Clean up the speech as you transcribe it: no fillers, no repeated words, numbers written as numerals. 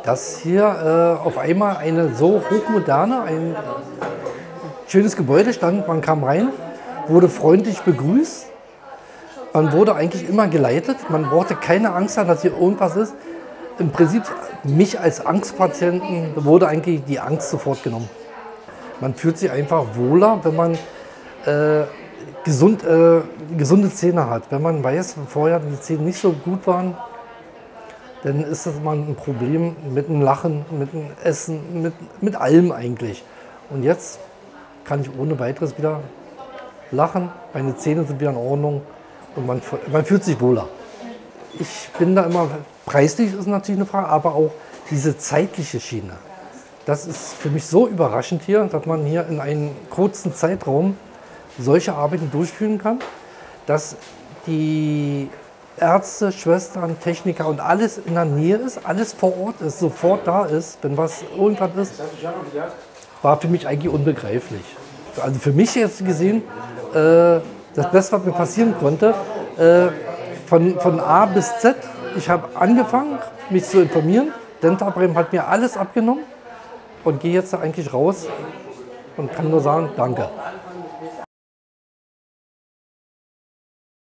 dass hier auf einmal eine so hochmoderne, ein schönes Gebäude stand. Man kam rein, wurde freundlich begrüßt. Man wurde eigentlich immer geleitet. Man brauchte keine Angst haben, dass hier irgendwas ist. Im Prinzip, mich als Angstpatienten wurde eigentlich die Angst sofort genommen. Man fühlt sich einfach wohler, wenn man gesunde Zähne hat. Wenn man weiß, vorher die Zähne nicht so gut waren, dann ist das mal ein Problem mit dem Lachen, mit dem Essen, mit allem eigentlich. Und jetzt kann ich ohne weiteres wieder lachen, meine Zähne sind wieder in Ordnung und man fühlt sich wohler. Ich bin da immer, preislich ist natürlich eine Frage, aber auch diese zeitliche Schiene. Das ist für mich so überraschend hier, dass man hier in einem kurzen Zeitraum solche Arbeiten durchführen kann, dass die Ärzte, Schwestern, Techniker und alles in der Nähe ist, alles vor Ort ist, sofort da ist, wenn irgendwas ist, war für mich eigentlich unbegreiflich. Also für mich jetzt gesehen, das Beste, was mir passieren konnte, von A bis Z, ich habe angefangen, mich zu informieren, Dentalbremen hat mir alles abgenommen und gehe jetzt eigentlich raus und kann nur sagen, danke.